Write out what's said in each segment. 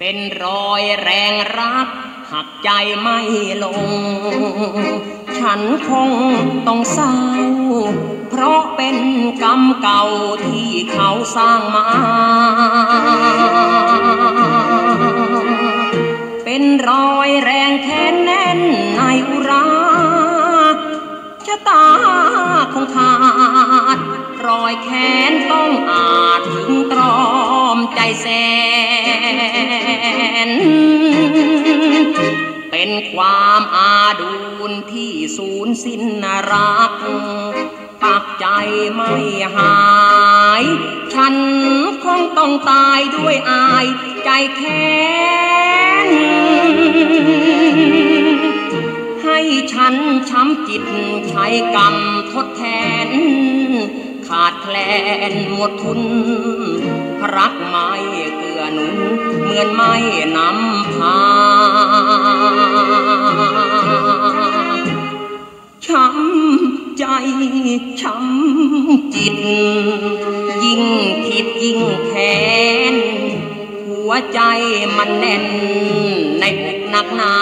เป็นรอยแรงรักหักใจไม่ลงฉันคงต้องเศร้าเพราะเป็นกรรมเก่าที่เขาสร้างมาเป็นรอยแรงแค้นแน่นในอุราชะตาคงขาดรอยแค้นต้องอาจถึงตรอมใจแสนเป็นความอาดูลที่สูญสิ้นรักปักใจไม่หายฉันคงต้องตายด้วยอายใจแค้นให้ฉันช้ำจิตใช้กรรมทดแทนขาดแคลนหมดทุนรักไม่เกื้อหนุนเหมือนไม่นำพาช้ำใจช้ำจิตยิ่งคิดยิ่งแค้นหัวใจมันแน่นในอกหนักหนา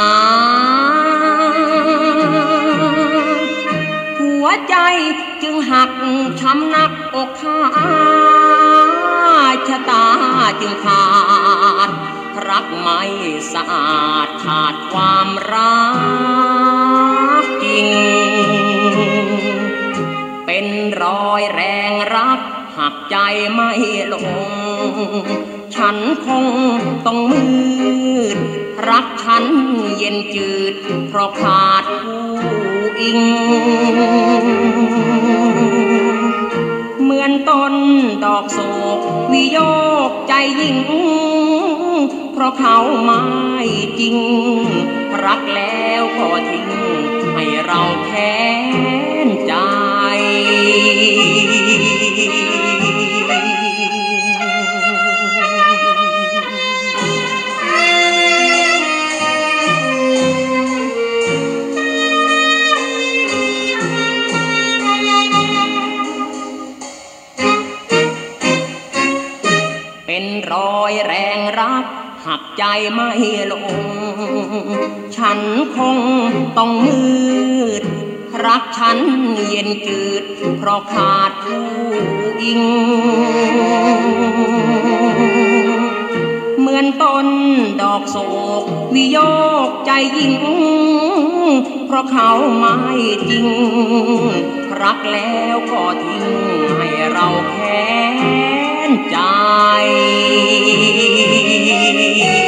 หัวใจจึงหักช้ำนักอกขาดชะตาจึงขาดรักไม่สะอาดขาดความรักจริงเป็นรอยแรงรักหักใจไม่ลงฉันคงต้องมืดรักฉันเย็นจืดเพราะขาดผู้อิงเหมือนต้นดอกโศกวิโยกใจยิ่งเพราะเขาไม่จริงรักแล้วก็ทิ้งให้เราแค้นใจเป็นรอยแรงรักหักใจไม่ลงฉันคงต้องมืดรักฉันเย็นจืดเพราะขาดผู้อิงเหมือนต้นดอกโศกวิโยกใจยิ่งเพราะเขาไม่จริงรักแล้วก็ทิ้งให้เราแค้นใจ